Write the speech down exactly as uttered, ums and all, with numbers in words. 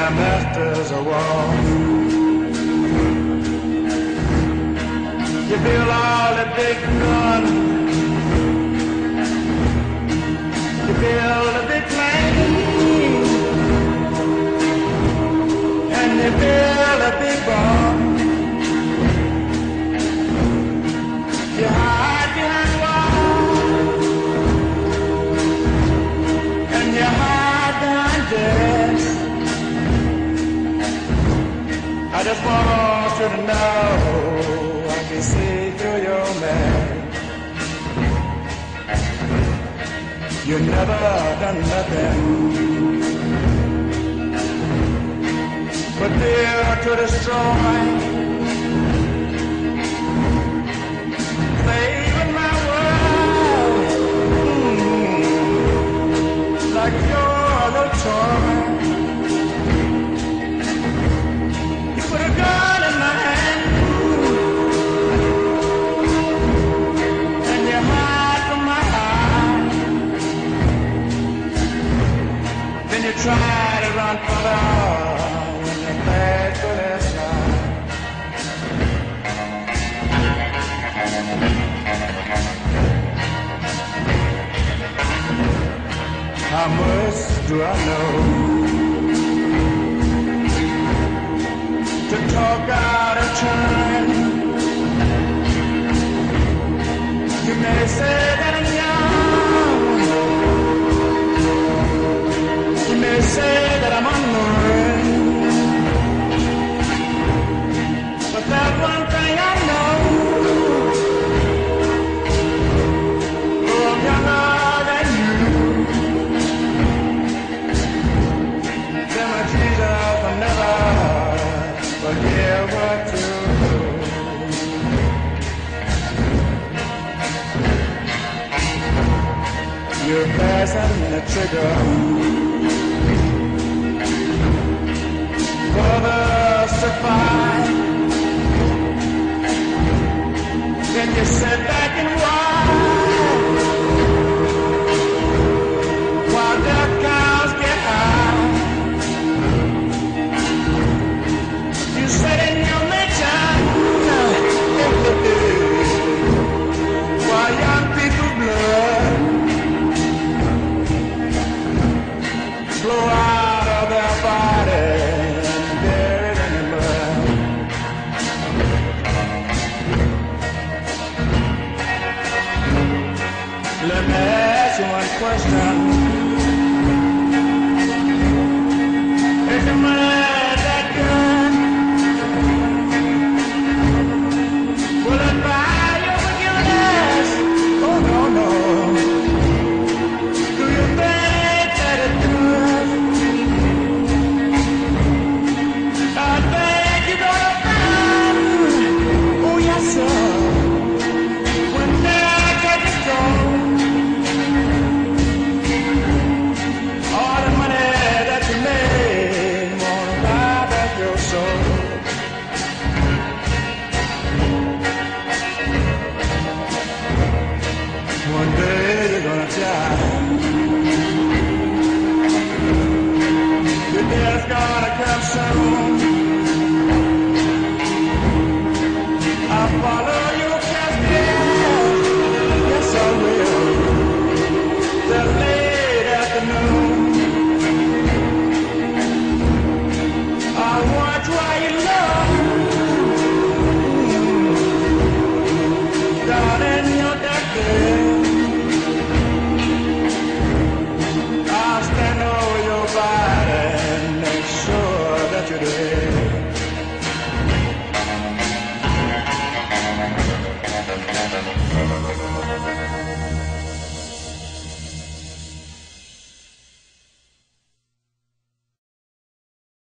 are masters of war. You build all the big guns, you build the big planes, and you build a big bomb. You hide behind walls, and you hide behind desks. I just want you to know I can see through your mask. You never done nothing but build to destroy. Saving my world, mm, like you're a little toy. You put a gun in my hand and you hide from my eyes. Then you try to run for the when you're bad for that side. How much do I know to talk out of turn? You may say that I'm young, you may say that I'm unlearned, but that one thing I know, oh, I'm younger than you. Then my Jesus will never forgive what you do. You're passing the trigger for the survive. Then you sit back and watch while death cows get high. You sit in your mansion while young people blood flow out of their bodies and buried in the mud. Let me ask you one question.